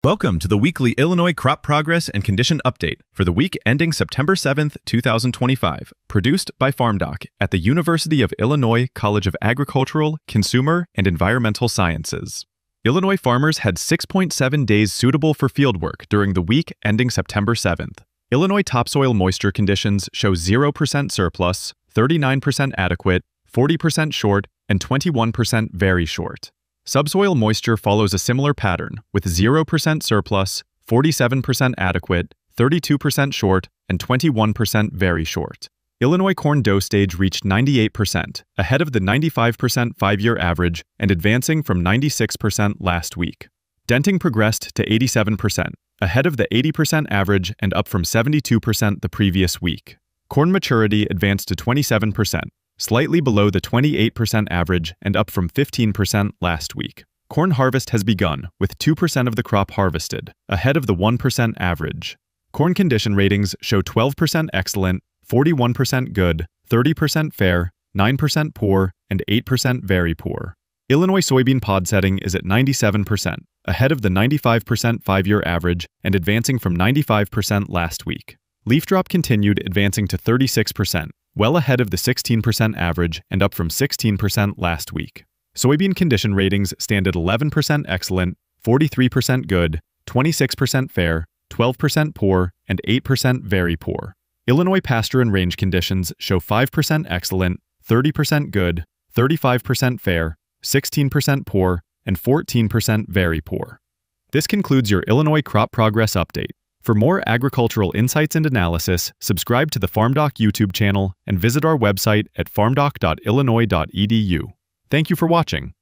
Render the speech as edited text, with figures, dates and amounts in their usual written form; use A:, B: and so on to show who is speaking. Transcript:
A: Welcome to the weekly Illinois Crop Progress and Condition Update for the week ending September 7th, 2025, produced by FarmDoc at the University of Illinois College of Agricultural, Consumer, and Environmental Sciences. Illinois farmers had 6.7 days suitable for fieldwork during the week ending September 7th. Illinois topsoil moisture conditions show 0% surplus, 39% adequate, 40% short, and 21% very short. Subsoil moisture follows a similar pattern, with 0% surplus, 47% adequate, 32% short, and 21% very short. Illinois corn dough stage reached 98%, ahead of the 95% 5-year average and advancing from 96% last week. Denting progressed to 87%, ahead of the 80% average and up from 72% the previous week. Corn maturity advanced to 27%. Slightly below the 28% average and up from 15% last week. Corn harvest has begun, with 2% of the crop harvested, ahead of the 1% average. Corn condition ratings show 12% excellent, 41% good, 30% fair, 9% poor, and 8% very poor. Illinois soybean pod setting is at 97%, ahead of the 95% 5-year average and advancing from 95% last week. Leaf drop continued advancing to 36%. Well ahead of the 16% average and up from 16% last week. Soybean condition ratings stand at 11% excellent, 43% good, 26% fair, 12% poor, and 8% very poor. Illinois pasture and range conditions show 5% excellent, 30% good, 35% fair, 16% poor, and 14% very poor. This concludes your Illinois Crop Progress Update. For more agricultural insights and analysis, subscribe to the FarmDoc YouTube channel and visit our website at farmdoc.illinois.edu. Thank you for watching.